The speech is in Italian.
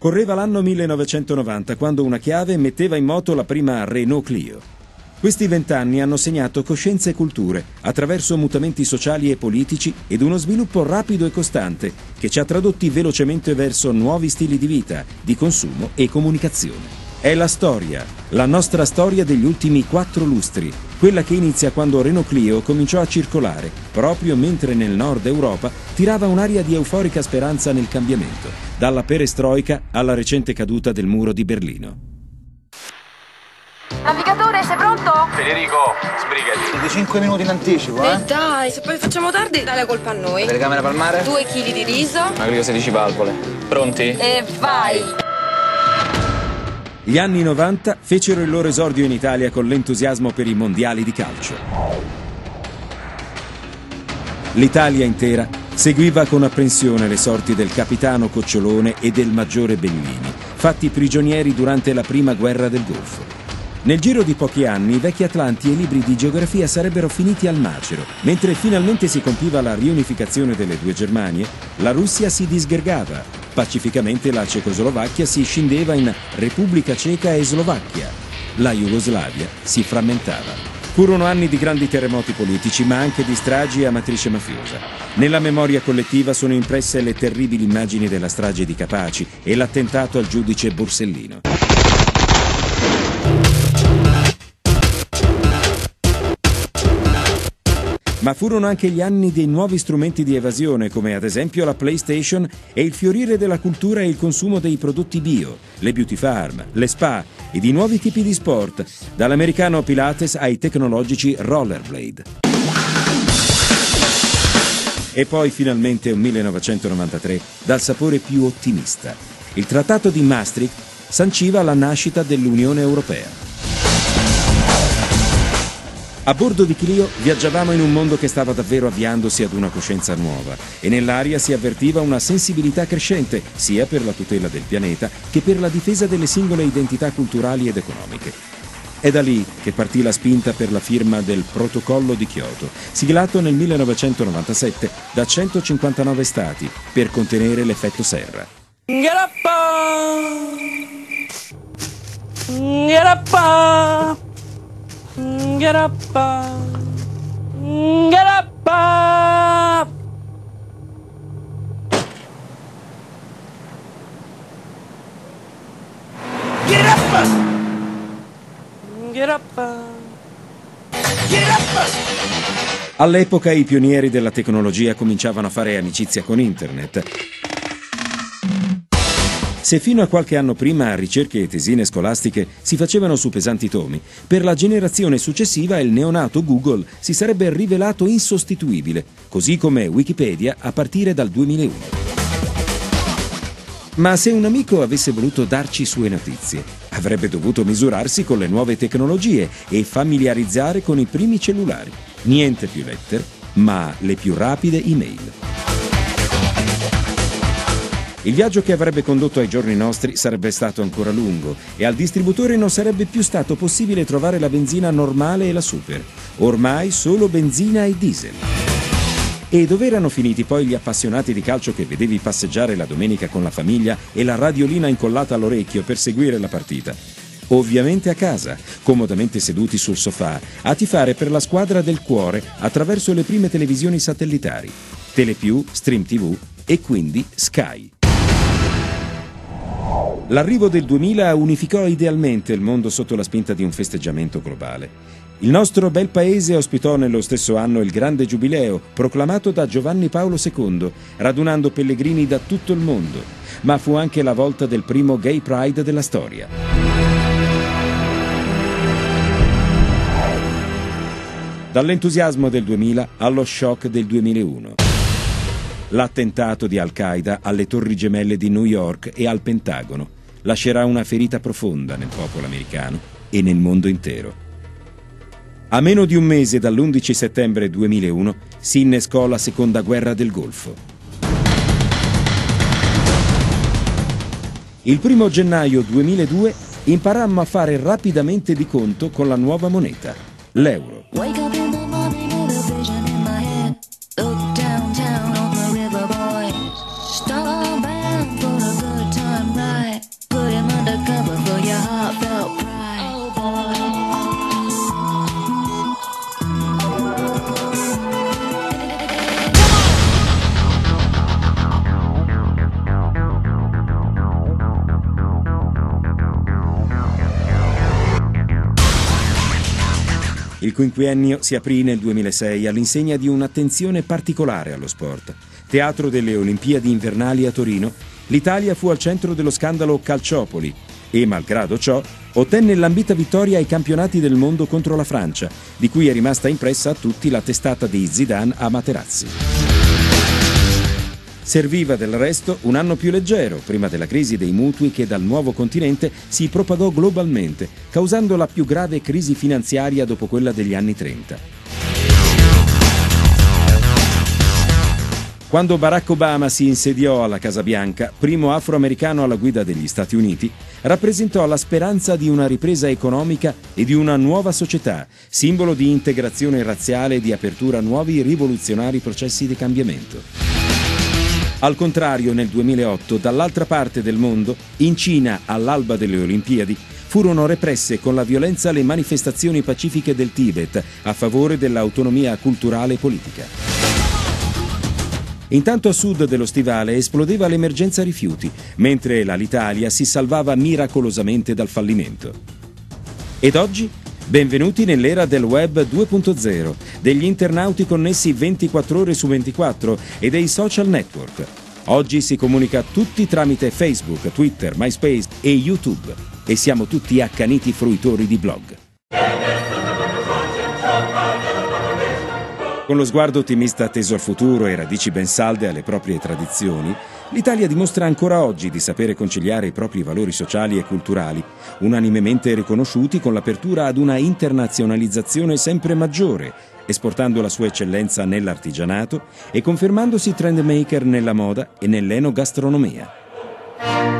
Correva l'anno 1990 quando una chiave metteva in moto la prima Renault Clio. Questi 20 anni hanno segnato coscienza e culture attraverso mutamenti sociali e politici ed uno sviluppo rapido e costante che ci ha tradotti velocemente verso nuovi stili di vita, di consumo e comunicazione. È la storia, la nostra storia degli ultimi 4 lustri, quella che inizia quando Renault Clio cominciò a circolare, proprio mentre nel nord Europa tirava un'aria di euforica speranza nel cambiamento, dalla perestroica alla recente caduta del muro di Berlino. Navigatore, sei pronto? Federico, sbrigati. Di 5 minuti in anticipo, Dai, se poi facciamo tardi, dai la colpa a noi. Telecamera palmare? 2 chili di riso. Magrio 16 valvole. Pronti? E vai! Gli anni 90 fecero il loro esordio in Italia con l'entusiasmo per i mondiali di calcio. L'Italia intera seguiva con apprensione le sorti del capitano Cocciolone e del maggiore Bellini, fatti prigionieri durante la prima guerra del Golfo. Nel giro di pochi anni i vecchi atlanti e i libri di geografia sarebbero finiti al macero. Mentre finalmente si compiva la riunificazione delle due Germanie, la Russia si disgregava. Pacificamente la Cecoslovacchia si scindeva in Repubblica Ceca e Slovacchia. La Jugoslavia si frammentava. Furono anni di grandi terremoti politici, ma anche di stragi a matrice mafiosa. Nella memoria collettiva sono impresse le terribili immagini della strage di Capaci e l'attentato al giudice Borsellino. Ma furono anche gli anni dei nuovi strumenti di evasione, come ad esempio la PlayStation, e il fiorire della cultura e il consumo dei prodotti bio, le beauty farm, le spa e di nuovi tipi di sport, dall'americano Pilates ai tecnologici rollerblade. E poi finalmente un 1993 dal sapore più ottimista. Il Trattato di Maastricht sanciva la nascita dell'Unione Europea. A bordo di Clio viaggiavamo in un mondo che stava davvero avviandosi ad una coscienza nuova e nell'aria si avvertiva una sensibilità crescente sia per la tutela del pianeta che per la difesa delle singole identità culturali ed economiche. È da lì che partì la spinta per la firma del Protocollo di Kyoto, siglato nel 1997 da 159 stati per contenere l'effetto serra. Get up, get up. Get up. Get up. Get up. All'epoca i pionieri della tecnologia cominciavano a fare amicizia con Internet. Se fino a qualche anno prima ricerche e tesine scolastiche si facevano su pesanti tomi, per la generazione successiva il neonato Google si sarebbe rivelato insostituibile, così come Wikipedia a partire dal 2001. Ma se un amico avesse voluto darci sue notizie, avrebbe dovuto misurarsi con le nuove tecnologie e familiarizzare con i primi cellulari. Niente più lettere, ma le più rapide email. Il viaggio che avrebbe condotto ai giorni nostri sarebbe stato ancora lungo e al distributore non sarebbe più stato possibile trovare la benzina normale e la super. Ormai solo benzina e diesel. E dove erano finiti poi gli appassionati di calcio che vedevi passeggiare la domenica con la famiglia e la radiolina incollata all'orecchio per seguire la partita? Ovviamente a casa, comodamente seduti sul sofà, a tifare per la squadra del cuore attraverso le prime televisioni satellitari, Telepiù, Stream TV e quindi Sky. L'arrivo del 2000 unificò idealmente il mondo sotto la spinta di un festeggiamento globale. Il nostro bel paese ospitò nello stesso anno il grande giubileo proclamato da Giovanni Paolo II, radunando pellegrini da tutto il mondo, ma fu anche la volta del primo Gay Pride della storia. Dall'entusiasmo del 2000 allo shock del 2001. L'attentato di Al-Qaeda alle Torri Gemelle di New York e al Pentagono lascerà una ferita profonda nel popolo americano e nel mondo intero. A meno di un mese dall'11 settembre 2001 si innescò la seconda guerra del Golfo. Il 1° gennaio 2002 imparammo a fare rapidamente di conto con la nuova moneta, l'euro. quinquennio si aprì nel 2006 all'insegna di un'attenzione particolare allo sport. Teatro delle Olimpiadi invernali a Torino, l'Italia fu al centro dello scandalo Calciopoli e, malgrado ciò, ottenne l'ambita vittoria ai campionati del mondo contro la Francia, di cui è rimasta impressa a tutti la testata di Zidane a Materazzi. Serviva del resto un anno più leggero, prima della crisi dei mutui che dal nuovo continente si propagò globalmente, causando la più grave crisi finanziaria dopo quella degli anni 30. Quando Barack Obama si insediò alla Casa Bianca, primo afroamericano alla guida degli Stati Uniti, rappresentò la speranza di una ripresa economica e di una nuova società, simbolo di integrazione razziale e di apertura a nuovi rivoluzionari processi di cambiamento. Al contrario, nel 2008, dall'altra parte del mondo, in Cina, all'alba delle Olimpiadi, furono represse con la violenza le manifestazioni pacifiche del Tibet a favore dell'autonomia culturale e politica. Intanto a sud dello stivale esplodeva l'emergenza rifiuti, mentre l'Alitalia si salvava miracolosamente dal fallimento. Ed oggi? Benvenuti nell'era del web 2.0, degli internauti connessi 24 ore su 24 e dei social network. Oggi si comunica tutti tramite Facebook, Twitter, MySpace e YouTube. E siamo tutti accaniti fruitori di blog. Con lo sguardo ottimista teso al futuro e radici ben salde alle proprie tradizioni, l'Italia dimostra ancora oggi di sapere conciliare i propri valori sociali e culturali, unanimemente riconosciuti con l'apertura ad una internazionalizzazione sempre maggiore, esportando la sua eccellenza nell'artigianato e confermandosi trendmaker nella moda e nell'enogastronomia.